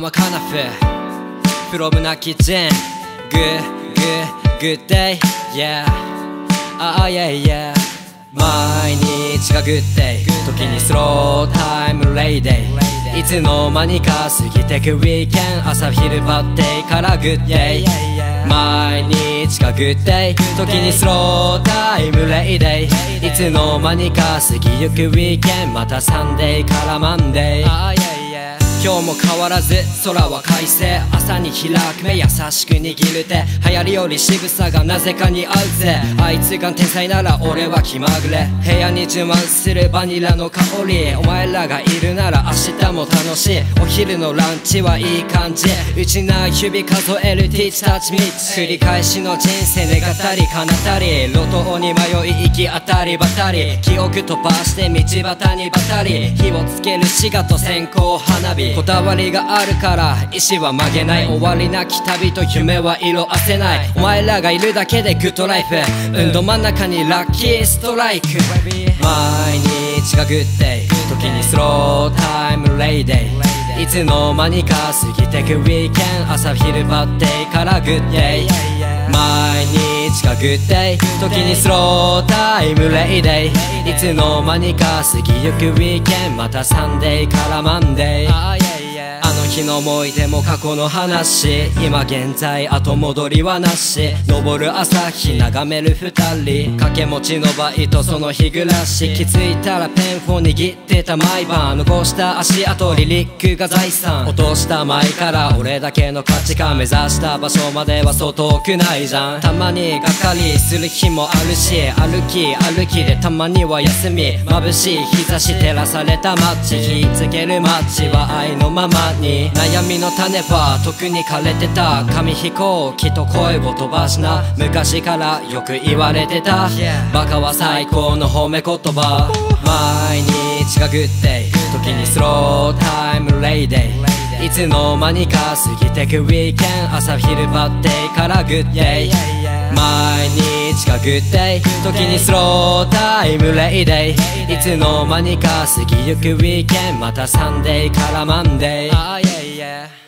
はカナフ From なキッチン Good day Yeah yeah yeah 毎日が Good day 時にスロータイムレイデイいつの間にか過ぎてくウィーケン朝昼バッテイから Good day 毎日が Good day 時にスロータイムレイデイいつの間にか過ぎゆくウィーケンまたサンデーからマンデー今日も変わらず空は快晴朝に開く目優しく握る手流行りより仕草がなぜかに合うぜあいつが天才なら俺は気まぐれ部屋に充満するバニラの香りお前らがいるなら明日も楽しいお昼のランチはいい感じうちな指数える Teach Touch Me 繰り返しの人生願ったり叶ったり路頭に迷い行き当たりばたり記憶飛ばして道端にばたり火をつける滋賀と線香花火こだわりがあるから意志は曲げない終わりなき旅と夢は色あせないお前らがいるだけでグッドライフど真ん中にラッキーストライク毎日がグッデイ時にスロータイムレイデイいつの間にか過ぎてくウィーケン朝昼バッテイからグッデイ毎日がグッデイ時にスロータイムレイデイいつの間にか過ぎゆくウィーケンまたサンデーからマンデーあの日の思い出も過去の話今現在後戻りはなし昇る朝日眺める二人掛け持ちのバイトその日暮らし気づいたらペンフォン握ってた毎晩残した足跡リリックが財産落とした前から俺だけの価値観目指した場所まではそう遠くないじゃんたまにがかりする日もあるし歩きでたまには休み眩しい日差し照らされた街火つける街は愛のままに悩みの種は特に枯れてた紙飛行機と声を飛ばしな昔からよく言われてたバカは最高の褒め言葉毎日がグッデイ時にスロータイムレイデイいつの間にか過ぎてくウィーケン朝昼バッテイからグッデイ毎日がグッデイ時にスロータイムレイデイいつの間にか過ぎゆくウィーケンまたサンデーからマンデー